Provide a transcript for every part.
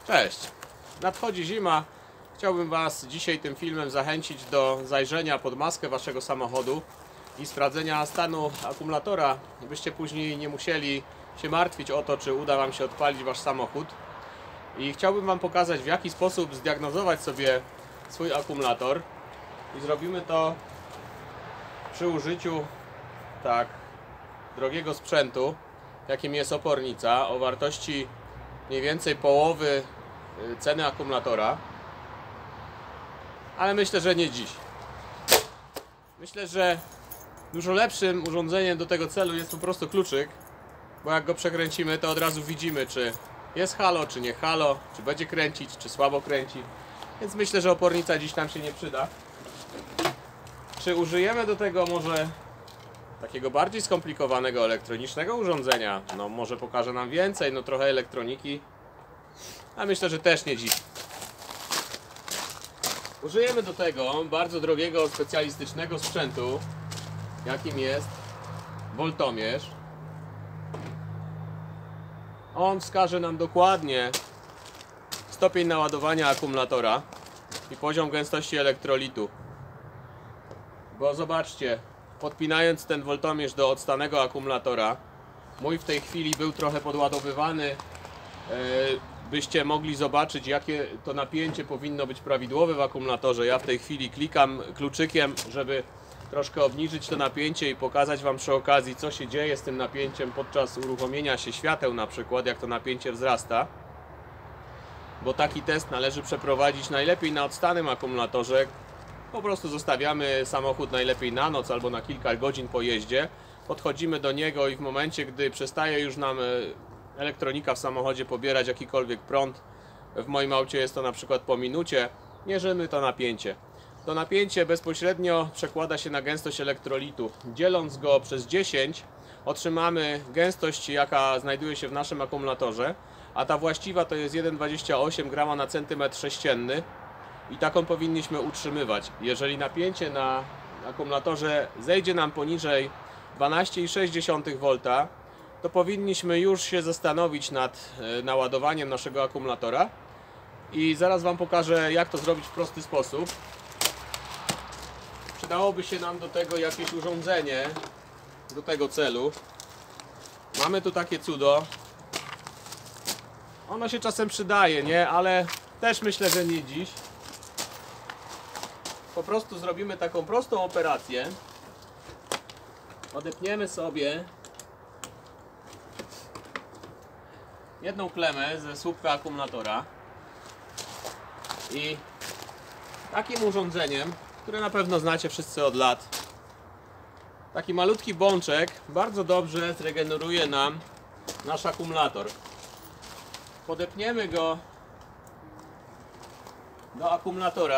Cześć! Nadchodzi zima. Chciałbym Was dzisiaj tym filmem zachęcić do zajrzenia pod maskę Waszego samochodu i sprawdzenia stanu akumulatora, byście później nie musieli się martwić o to, czy uda Wam się odpalić Wasz samochód. I chciałbym Wam pokazać, w jaki sposób zdiagnozować sobie swój akumulator. I zrobimy to przy użyciu tak drogiego sprzętu, jakim jest opornica o wartości mniej więcej połowy ceny akumulatora, ale myślę, że nie dziś. Myślę, że dużo lepszym urządzeniem do tego celu jest po prostu kluczyk, bo jak go przekręcimy, to od razu widzimy, czy jest halo, czy nie halo, czy będzie kręcić, czy słabo kręci. Więc myślę, że opornica dziś nam się nie przyda. Czy użyjemy do tego może takiego bardziej skomplikowanego elektronicznego urządzenia? No może pokaże nam więcej, no trochę elektroniki, a myślę, że też nie dziś. Użyjemy do tego bardzo drogiego, specjalistycznego sprzętu, jakim jest woltomierz. On wskaże nam dokładnie stopień naładowania akumulatora i poziom gęstości elektrolitu. Bo zobaczcie, podpinając ten woltomierz do odstanego akumulatora, mój w tej chwili był trochę podładowywany, byście mogli zobaczyć, jakie to napięcie powinno być prawidłowe w akumulatorze. Ja w tej chwili klikam kluczykiem, żeby troszkę obniżyć to napięcie i pokazać Wam przy okazji, co się dzieje z tym napięciem podczas uruchomienia się świateł, na przykład jak to napięcie wzrasta. Bo taki test należy przeprowadzić najlepiej na odstanym akumulatorze. Po prostu zostawiamy samochód najlepiej na noc albo na kilka godzin po jeździe. Podchodzimy do niego i w momencie, gdy przestaje już nam elektronika w samochodzie pobierać jakikolwiek prąd, w moim aucie jest to na przykład po minucie, mierzymy to napięcie. To napięcie bezpośrednio przekłada się na gęstość elektrolitu. Dzieląc go przez 10 otrzymamy gęstość, jaka znajduje się w naszym akumulatorze, a ta właściwa to jest 1,28 g na centymetr sześcienny i taką powinniśmy utrzymywać. Jeżeli napięcie na akumulatorze zejdzie nam poniżej 12,6 V, to powinniśmy już się zastanowić nad naładowaniem naszego akumulatora i zaraz Wam pokażę, jak to zrobić w prosty sposób. Przydałoby się nam do tego jakieś urządzenie do tego celu. Mamy tu takie cudo. Ono się czasem przydaje, nie? Ale też myślę, że nie dziś. Po prostu zrobimy taką prostą operację. Odepniemy sobie jedną klemę ze słupka akumulatora i takim urządzeniem, które na pewno znacie wszyscy od lat, taki malutki bączek bardzo dobrze zregeneruje nam nasz akumulator. Podepniemy go do akumulatora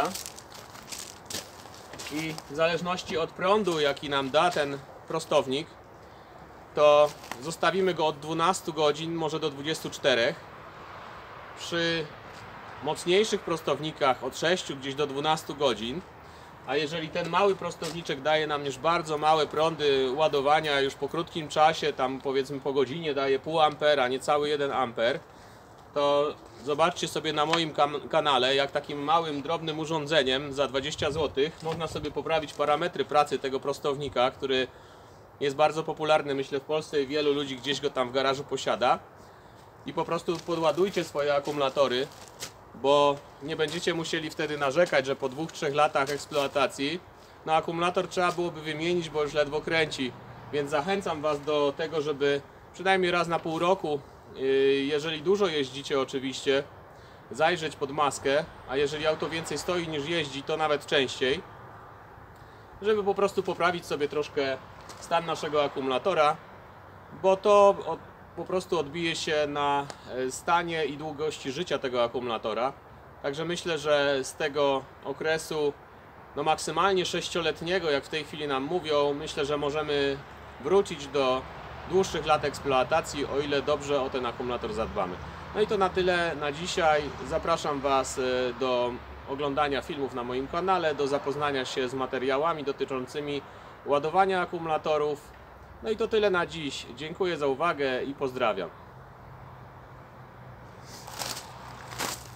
i w zależności od prądu, jaki nam da ten prostownik, to zostawimy go od 12 godzin, może do 24. Przy mocniejszych prostownikach od 6 gdzieś do 12 godzin. A jeżeli ten mały prostowniczek daje nam już bardzo małe prądy ładowania, już po krótkim czasie, tam powiedzmy po godzinie daje pół ampera, niecały 1 amper, to zobaczcie sobie na moim kanale, jak takim małym, drobnym urządzeniem za 20 zł można sobie poprawić parametry pracy tego prostownika, który jest bardzo popularny, myślę, w Polsce i wielu ludzi gdzieś go tam w garażu posiada. I po prostu podładujcie swoje akumulatory, bo nie będziecie musieli wtedy narzekać, że po 2-3 latach eksploatacji no akumulator trzeba byłoby wymienić, bo już ledwo kręci. Więc zachęcam Was do tego, żeby przynajmniej raz na pół roku, jeżeli dużo jeździcie oczywiście, zajrzeć pod maskę, a jeżeli auto więcej stoi niż jeździ, to nawet częściej, żeby po prostu poprawić sobie troszkę stan naszego akumulatora, bo to po prostu odbije się na stanie i długości życia tego akumulatora. Także myślę, że z tego okresu no maksymalnie 6-letniego, jak w tej chwili nam mówią, myślę, że możemy wrócić do dłuższych lat eksploatacji, o ile dobrze o ten akumulator zadbamy. No i to na tyle na dzisiaj. Zapraszam Was do oglądania filmów na moim kanale, do zapoznania się z materiałami dotyczącymi ładowania akumulatorów. No i to tyle na dziś. Dziękuję za uwagę i pozdrawiam.